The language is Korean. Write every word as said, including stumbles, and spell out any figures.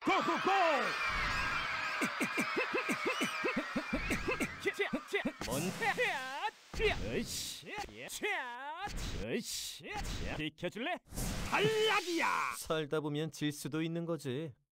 고고고! 뭔데? 으쌰! 으쌰! 비켜줄래? 탈락이야! 살다 보면 질 수도 있는 거지.